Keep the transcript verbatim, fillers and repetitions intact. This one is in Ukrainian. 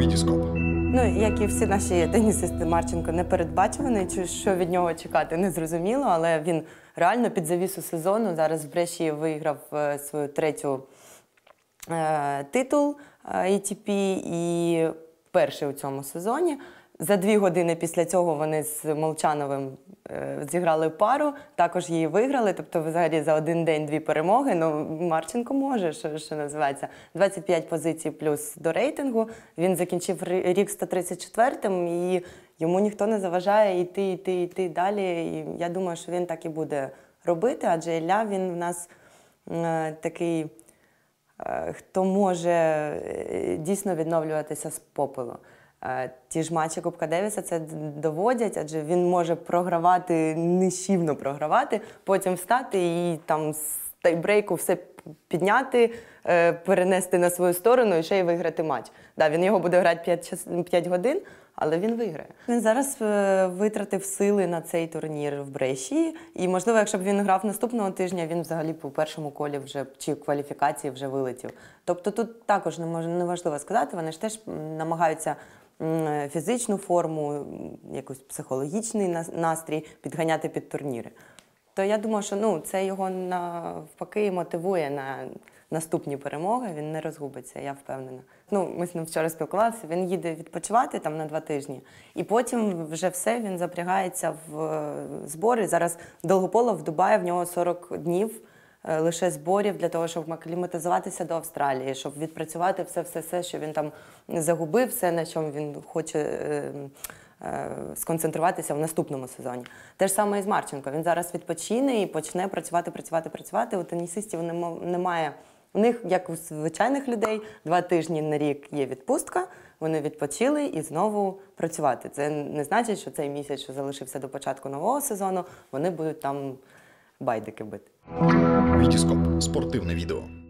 Вітіскоп. Ну, як і всі наші тенісисти, Марченко непередбачуваний, чи що від нього чекати, не зрозуміло, але він реально під завісу сезону зараз в Бреші виграв е, свою третю е, титул е, ей ті пі і перший у цьому сезоні. За дві години після цього вони з Молчановим е, зіграли пару, також її виграли, тобто взагалі за один день дві перемоги. Ну, Марченко може, що, що називається. двадцять п'ять позицій плюс до рейтингу. Він закінчив рік сто тридцять четвертим і йому ніхто не заважає йти, йти, йти далі. І я думаю, що він так і буде робити, адже Ілля, він в нас е, такий, е, хто може е, дійсно відновлюватися з попелу. Ті ж матчі Кубка Девіса це доводять, адже він може програвати, нищівно програвати, потім встати і там з тайбрейку все підняти, перенести на свою сторону і ще й виграти матч. Да, він його буде грати п'ять годин, але він виграє. Він зараз витратив сили на цей турнір в Бреші, і, можливо, якщо б він грав наступного тижня, він взагалі по першому колі вже, чи кваліфікації вже вилетів. Тобто тут також не мож, неважливо сказати, вони ж теж намагаються фізичну форму, якийсь психологічний настрій підганяти під турніри. То я думаю, що ну, це його навпаки мотивує на наступні перемоги, він не розгубиться, я впевнена. Ну, ми з ним вчора спілкувалися, він їде відпочивати там на два тижні, і потім вже все, він запрягається в збори. Зараз Долгополов в Дубаї, в нього сорок днів лише зборів для того, щоб акліматизуватися до Австралії, щоб відпрацювати все-все-все, що він там загубив, все, на чому він хоче е, е, сконцентруватися в наступному сезоні. Те ж саме і з Марченко. Він зараз відпочине і почне працювати, працювати, працювати. У тенісистів немає, у них, як у звичайних людей, два тижні на рік є відпустка, вони відпочили і знову працювати. Це не значить, що цей місяць, що залишився до початку нового сезону, вони будуть там байдики бити. Вітіскоп. Спортивне відео.